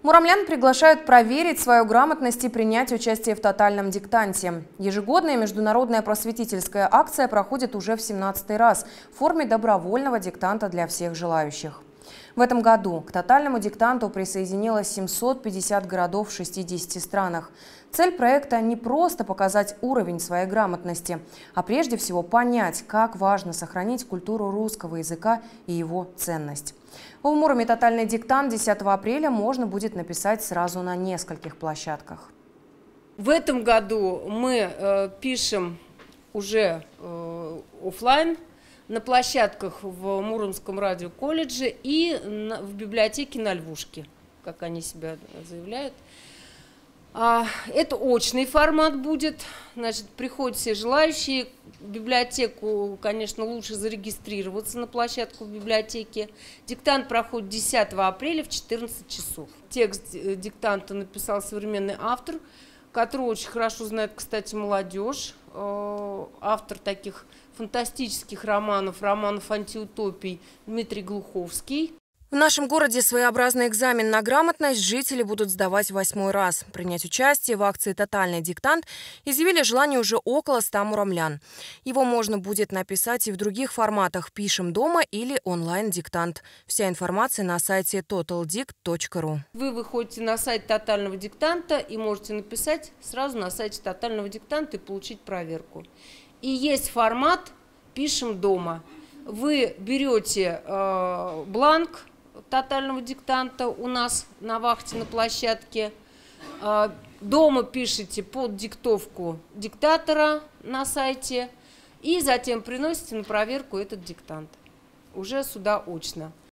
Муромлян приглашают проверить свою грамотность и принять участие в тотальном диктанте. Ежегодная международная просветительская акция проходит уже в 17-й раз в форме добровольного диктанта для всех желающих. В этом году к тотальному диктанту присоединилось 750 городов в 60 странах. Цель проекта не просто показать уровень своей грамотности, а прежде всего понять, как важно сохранить культуру русского языка и его ценность. В Муроме тотальный диктант 10 апреля можно будет написать сразу на нескольких площадках. В этом году мы пишем уже офлайн на площадках в Муромском радиоколледже и в библиотеке на Львушке, как они себя заявляют. Это очный формат будет, значит, приходят все желающие. В библиотеку, конечно, лучше зарегистрироваться на площадку в библиотеке. Диктант проходит 10 апреля в 14 часов. Текст диктанта написал современный автор, который очень хорошо знает, кстати, молодежь. Автор таких фантастических романов антиутопий Дмитрий Глуховский. В нашем городе своеобразный экзамен на грамотность жители будут сдавать в 8-й раз. Принять участие в акции «Тотальный диктант» изъявили желание уже около 100 муромлян. Его можно будет написать и в других форматах «Пишем дома» или онлайн-диктант. Вся информация на сайте totaldict.ru. Вы выходите на сайт «Тотального диктанта» и можете написать сразу на сайте «Тотального диктанта» и получить проверку. И есть формат «Пишем дома». Вы берете бланк тотального диктанта у нас на вахте на площадке. Дома пишите под диктовку диктатора на сайте и затем приносите на проверку этот диктант уже сюда очно.